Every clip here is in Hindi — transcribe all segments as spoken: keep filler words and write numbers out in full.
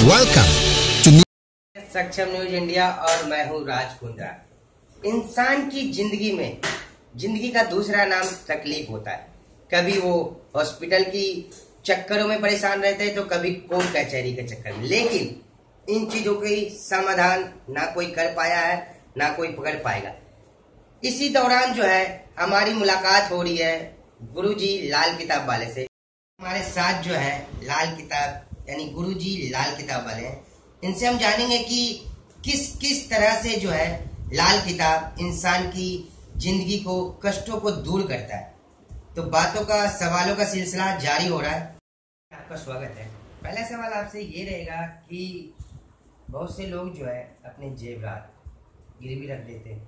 Welcome to Saksham news India और मैं हूँ राज कुंद्रा। इंसान की जिंदगी में जिंदगी का दूसरा नाम तकलीफ होता है। कभी वो हॉस्पिटल की चक्करों में परेशान रहते हैं तो कभी कोर्ट कचहरी के चक्कर में, लेकिन इन चीजों के समाधान ना कोई कर पाया है ना कोई पकड़ पाएगा। इसी दौरान जो है हमारी मुलाकात हो रही है गुरुजी लाल किताब वाले से। हमारे साथ जो है लाल किताब यानी गुरुजी लाल किताब वाले हैं। इनसे हम जानेंगे कि किस किस तरह से जो है लाल किताब इंसान की जिंदगी को, कष्टों को दूर करता है। तो बातों का, सवालों का सिलसिला जारी हो रहा है। आपका स्वागत है। पहला सवाल आपसे ये रहेगा कि बहुत से लोग जो है अपने जेवरात गिरवी रख देते हैं,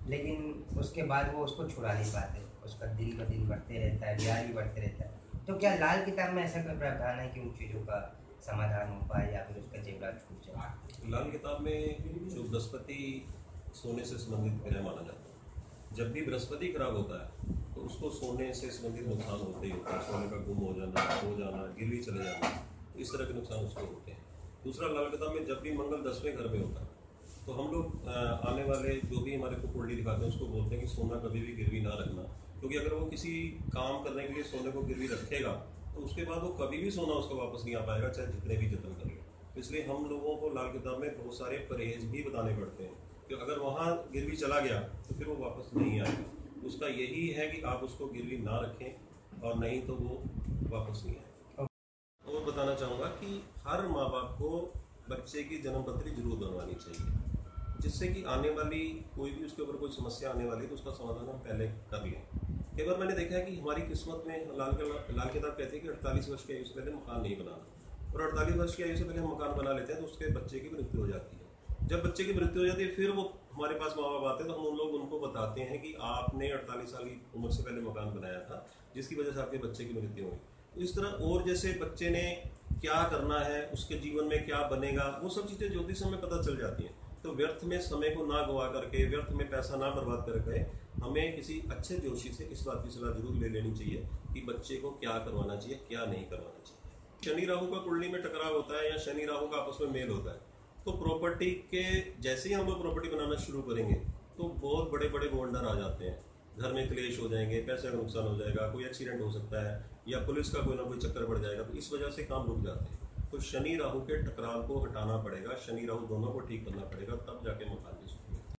लेकिन उसके बाद वो उसको छुड़ा नहीं पाते। उसका दिन ब दिन बढ़ते रहता है, ब्याज भी बढ़ते रहता है। तो क्या लाल किताब में ऐसा कोई प्रावधान है कि उन चीज़ों का समाधान हो पाए या फिर उसका जेवरात छूट जाए? लाल किताब में जो बृहस्पति सोने से संबंधित ग्रह माना जाता है, जब भी बृहस्पति खराब होता है तो उसको सोने से संबंधित नुकसान होते ही होता है। सोने का गुम हो जाना, हो जाना, गिरवी चले जाना, तो इस तरह के नुकसान उसको होते हैं। दूसरा, लाल किताब में जब भी मंगल दसवें घर में होता है तो हम लोग आने वाले जो भी हमारे को कुंडली दिखाते हैं उसको बोलते हैं कि सोना कभी भी गिरवी ना रखना, क्योंकि अगर वो किसी काम करने के लिए सोने को गिरवी रखेगा तो उसके बाद वो कभी भी सोना उसको वापस नहीं आ पाएगा, चाहे जितने भी जतन करेगा। तो इसलिए हम लोगों को लाल किताब में बहुत सारे परहेज भी बताने पड़ते हैं कि अगर वहाँ गिरवी चला गया तो फिर वो वापस नहीं आएगा। उसका यही है कि आप उसको गिरवी ना रखें और नहीं तो वो वापस नहीं आएगा। और बताना चाहूँगा कि हर माँ बाप को बच्चे की जन्म पत्री जरूर बनवानी चाहिए, जिससे कि आने वाली कोई भी उसके ऊपर कोई समस्या आने वाली तो उसका समाधान हम पहले कर लें। कई बार मैंने देखा है कि हमारी किस्मत में लाल लाल किताब कहती है कि अड़तालीस वर्ष की आयु से पहले मकान नहीं बनाना, और अड़तालीस वर्ष की आयु से पहले हम मकान बना लेते हैं तो उसके बच्चे की मृत्यु हो जाती है। जब बच्चे की मृत्यु हो जाती है फिर वो हमारे पास माँ बाप आते हैं तो हम उन लोग उनको बताते हैं कि आपने अड़तालीस साल की उम्र से पहले मकान बनाया था जिसकी वजह से आपके बच्चे की मृत्यु हुई। तो इस तरह और जैसे बच्चे ने क्या करना है, उसके जीवन में क्या बनेगा, वो सब चीज़ें ज्योतिष में पता चल जाती हैं। तो व्यर्थ में समय को ना गवा करके, व्यर्थ में पैसा ना बर्बाद करके हमें किसी अच्छे ज्योतिषी से इस बात की सलाह जरूर ले लेनी चाहिए कि बच्चे को क्या करवाना चाहिए, क्या नहीं करवाना चाहिए। शनि राहु का कुंडली में टकराव होता है या शनि राहु का आपस में मेल होता है तो प्रॉपर्टी के जैसे ही हम लोग प्रॉपर्टी बनाना शुरू करेंगे तो बहुत बड़े बड़े बोल्डर आ जाते हैं। घर में क्लेश हो जाएंगे, पैसे का नुकसान हो जाएगा, कोई एक्सीडेंट हो सकता है या पुलिस का कोई ना कोई चक्कर पड़ जाएगा, तो इस वजह से काम रुक जाते हैं। तो शनि राहु के टकराव को हटाना पड़ेगा, शनि राहु दोनों को ठीक करना पड़ेगा, तब जाके मकान की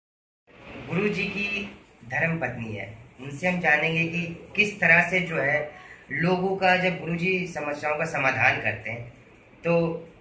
सुख। गुरु जी की धर्म पत्नी है, उनसे हम जानेंगे कि किस तरह से जो है लोगों का, जब गुरु जी समस्याओं का समाधान करते हैं तो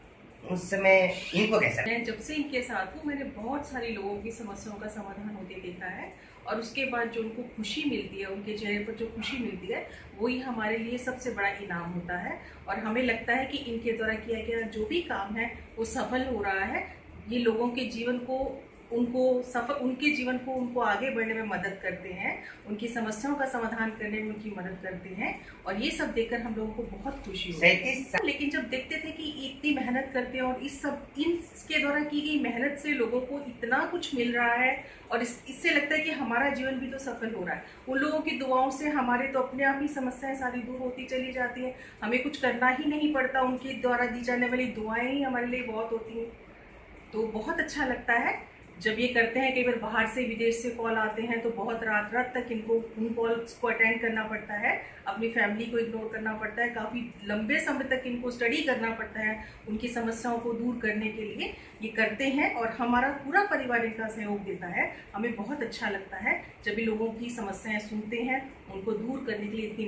उस समय इनको कैसा? मैं जब से इनके साथ हूँ मैंने बहुत सारे लोगों की समस्याओं का समाधान होते देखा है, और उसके बाद जो उनको खुशी मिलती है, उनके चेहरे पर जो खुशी मिलती है वही हमारे लिए सबसे बड़ा इनाम होता है। और हमें लगता है कि इनके द्वारा किया गया जो भी काम है वो सफल हो रहा है। ये लोगों के जीवन को उनको सफल उनके जीवन को उनको आगे बढ़ने में मदद करते हैं, उनकी समस्याओं का समाधान करने में उनकी मदद करते हैं, और ये सब देखकर हम लोगों को बहुत खुशी होती है। लेकिन जब देखते थे कि इतनी मेहनत करते हैं और इस सब इनके द्वारा की गई मेहनत से लोगों को इतना कुछ मिल रहा है और इस, इससे लगता है कि हमारा जीवन भी तो सफल हो रहा है। उन लोगों की दुआओं से हमारे तो अपने आप ही समस्याएं सारी दूर होती चली जाती हैं, हमें कुछ करना ही नहीं पड़ता, उनके द्वारा दी जाने वाली दुआएं ही हमारे लिए बहुत होती हैं। तो बहुत अच्छा लगता है जब ये करते हैं। कई बार बाहर से, विदेश से कॉल आते हैं तो बहुत रात रात तक इनको उन कॉल्स को अटेंड करना पड़ता है, अपनी फैमिली को इग्नोर करना पड़ता है, काफ़ी लंबे समय तक इनको स्टडी करना पड़ता है उनकी समस्याओं को दूर करने के लिए। ये करते हैं और हमारा पूरा परिवार इनका सहयोग देता है। हमें बहुत अच्छा लगता है जब भी लोगों की समस्याएं सुनते हैं, उनको दूर करने के लिए इतनी